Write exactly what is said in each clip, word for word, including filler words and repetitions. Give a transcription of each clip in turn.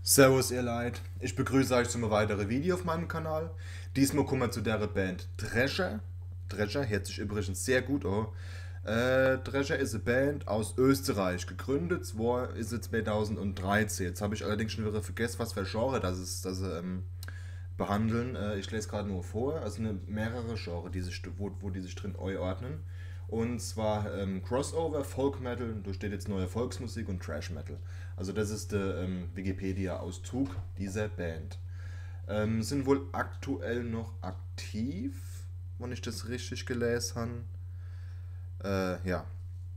Servus ihr Leid, ich begrüße euch zu einem weiteren Video auf meinem Kanal. Diesmal kommen wir zu der Band Drescher. Drescher hört sich übrigens sehr gut an. Äh, Drescher ist eine Band aus Österreich, gegründet zwar ist sie zweitausenddreizehn. Jetzt habe ich allerdings schon wieder vergessen, was für ein Genre das ist, das sie ähm, behandeln. Äh, ich lese gerade nur vor, also eine, mehrere Genres, die sich, wo, wo die sich drin einordnen. Und zwar ähm, Crossover, Folk Metal, da steht jetzt neue Volksmusik und Trash Metal. Also das ist der ähm, Wikipedia-Auszug dieser Band. Ähm, sind wohl aktuell noch aktiv, wenn ich das richtig gelesen habe. Äh, ja.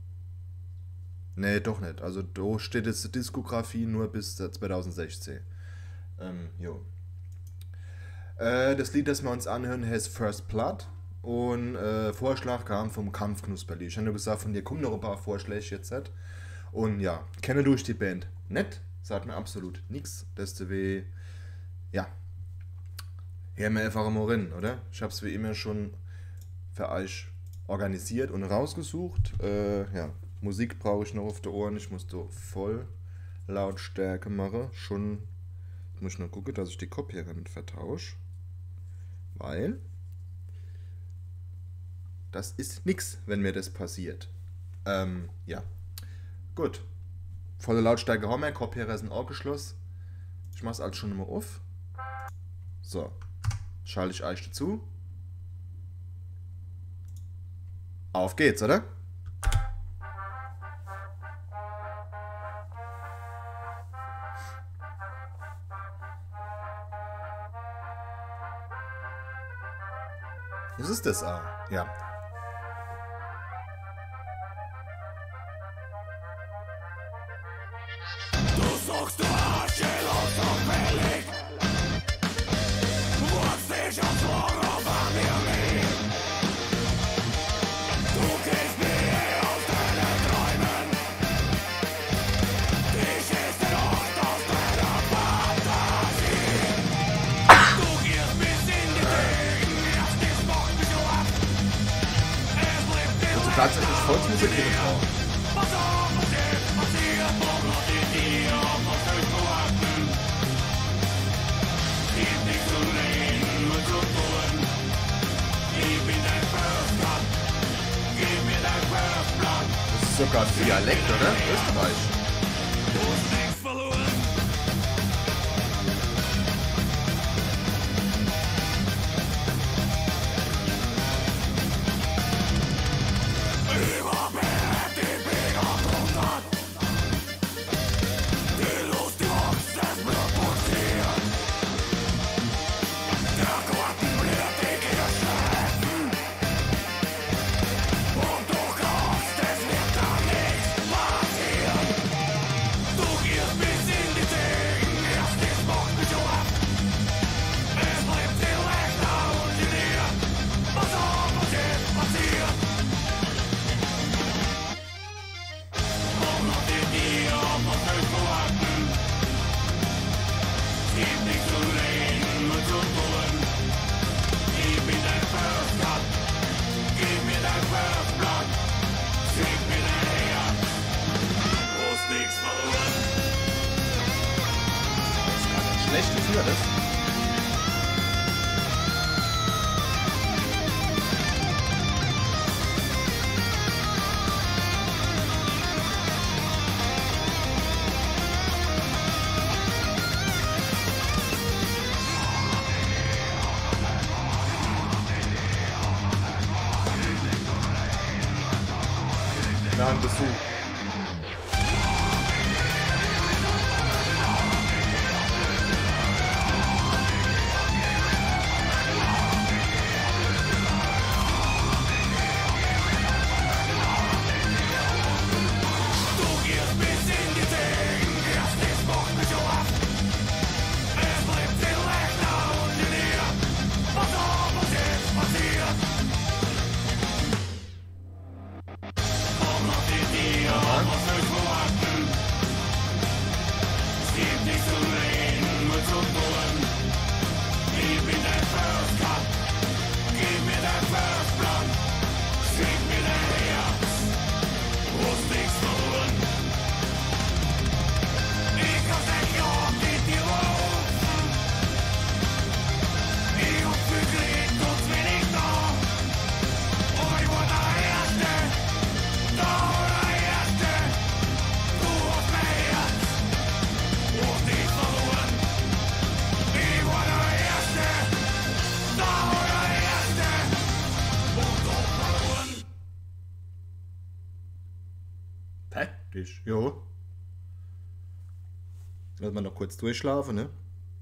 Nee, doch nicht. Also da steht jetzt die Diskografie nur bis zweitausendsechzehn. Ähm, jo. Äh, das Lied, das wir uns anhören, heißt First Blood. Und äh, Vorschlag kam vom Kampfknusperli. Ich habe nur gesagt, von dir kommen noch ein paar Vorschläge jetzt. Und ja, kenne durch die Band nicht, sagt mir absolut nichts. Deswegen, ja, hören wir einfach mal rein, oder? Ich habe es wie immer schon für euch organisiert und rausgesucht. Äh, ja, Musik brauche ich noch auf die Ohren. Ich muss da voll Lautstärke machen. Schon, ich muss noch gucken, dass ich die Kopfhörer nicht vertausche. Weil das ist nix, wenn mir das passiert. Ähm, ja. Gut. Volle Lautstärke haben wir, Kopfhörer sind auch geschlossen. Ich mach's also schon mal auf. So. Schalte ich euch dazu. Auf geht's, oder? Was ist das? Ah, ja. Du suchst du Arschlos auffällig. Wurdest dich auf Morgen an mir lieben. Du gehst mir aus deinen Träumen. Dich ist der Ort aus deiner Fantasie. Du gehst bis in die Gegend, erst dich macht mich ab. Es lebt dir Also tatsächlich Volksmusik hier drauf. was auf und jetzt passiert, morgen in dir auf was durchwarten. Gibt nichts zu reden und zu tun. Gib mir dein First Blood. Gib mir dein First Blood. Das ist sogar ein Dialekt, oder? Österreich. Du hast nichts verloren. Überbehrt die Finger drunter. Die Lust, die Angst, das Blut pulsiert. Der Garten blärt dich geschnitten. Und du glaubst, es wird da nichts passieren. Du gehst bis in die Zehen, erst dich macht mich ab. Es bleibt dir leichter ungeniert. Was auf und jetzt passiert. Morgen in dir auf was durchwarten. Gibt nichts zu reden und zu tun. Gib mir dein First Blood. Gib mir dein First Blood. Schick mir dein Herz. Du hast nichts verloren. Das ist gar nicht schlecht, wie früher das. Na, ein Besuch. Du gehst bis in die Zehen, erst dich macht mich ab. Es bleibt dir leichter ungeniert. Was auf und jetzt passiert. Morgen in dir Wirklich. Jo. Lass mal noch kurz durchschlafen, ne?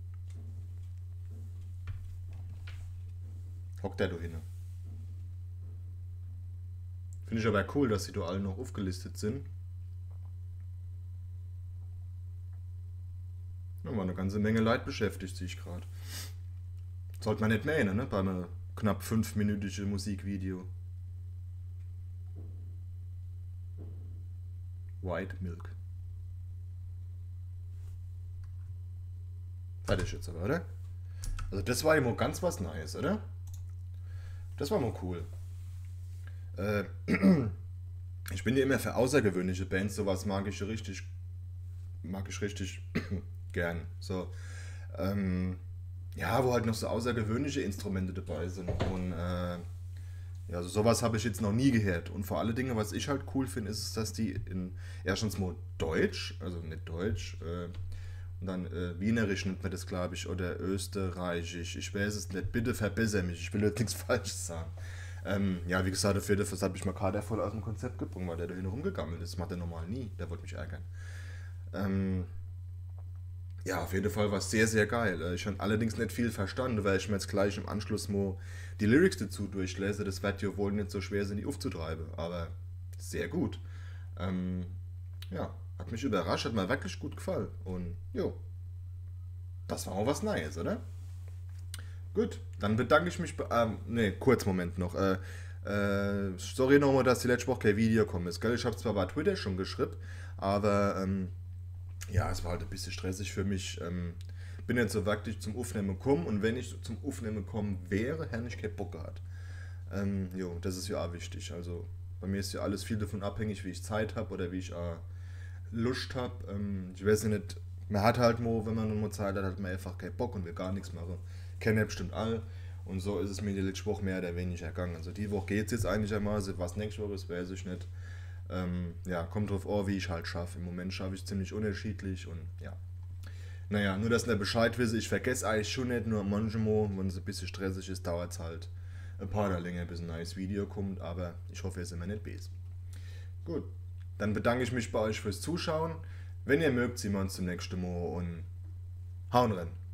Hockt der da hin. Finde ich aber cool, dass sie da alle noch aufgelistet sind. Ja, war eine ganze Menge Leute beschäftigt sich gerade. Sollte man nicht meinen, ne? Bei einem knapp fünfminütigen Musikvideo. White Milk. Fertig jetzt aber, oder? Also das war ja mal ganz was Neues, oder? Das war mal cool. Äh, ich bin ja immer für außergewöhnliche Bands, sowas mag ich richtig, mag ich richtig gern. So, ähm, ja, wo halt noch so außergewöhnliche Instrumente dabei sind. Und äh, ja, also sowas habe ich jetzt noch nie gehört. Und vor allen Dingen, was ich halt cool finde, ist, dass die in erstens mal Deutsch, also nicht Deutsch, äh, und dann äh, Wienerisch nennt man das, glaube ich, oder Österreichisch. Ich weiß es nicht. Bitte verbessere mich. Ich will jetzt nichts Falsches sagen. Ähm, ja, wie gesagt, dafür das habe ich mal Kader voll aus dem Konzept gebrungen, weil der da hin rumgegammelt ist. Das macht er normal nie. Der wollte mich ärgern. Ähm, ja, auf jeden Fall war es sehr, sehr geil. Äh, Ich habe allerdings nicht viel verstanden, weil ich mir jetzt gleich im Anschluss mal die Lyrics dazu durchlese. Das wird ja wohl nicht so schwer sein, die aufzutreiben. Aber sehr gut. Ähm, ja, hat mich überrascht, hat mir wirklich gut gefallen. Und jo, das war auch was Neues, oder? Gut, dann bedanke ich mich. Bei, ähm, ne, kurz Moment noch. Äh, äh, sorry nochmal, dass die letzte Woche kein Video gekommen ist. Gell? Ich habe zwar bei Twitter schon geschrieben, aber ähm, ja, es war halt ein bisschen stressig für mich. Ähm, bin jetzt so wirklich zum Aufnehmen gekommen und wenn ich zum Aufnehmen gekommen wäre, hätte ich keinen Bock gehabt. Ähm, jo, das ist ja auch wichtig. Also bei mir ist ja alles viel davon abhängig, wie ich Zeit habe oder wie ich äh, Lust habe. Ähm, ich weiß ja nicht, man hat halt mal, wenn man nur Zeit hat, hat man einfach keinen Bock und will gar nichts machen. Kennen ja bestimmt alle. Und so ist es mir die letzte Woche mehr oder weniger ergangen. Also die Woche geht es jetzt eigentlich einmal, was nächste Woche ist, weiß ich nicht. Ähm, ja, kommt drauf an, wie ich halt schaffe. Im Moment schaffe ich ziemlich unterschiedlich und ja. Naja, nur dass ihr Bescheid wisst, ich vergesse eigentlich schon nicht, nur manchmal, wenn es ein bisschen stressig ist, dauert es halt ein paar Tage länger, bis ein neues Video kommt, aber ich hoffe, ihr seid mir nicht böse. Gut, dann bedanke ich mich bei euch fürs Zuschauen. Wenn ihr mögt, sehen wir uns zum nächsten Mal und hauen rein.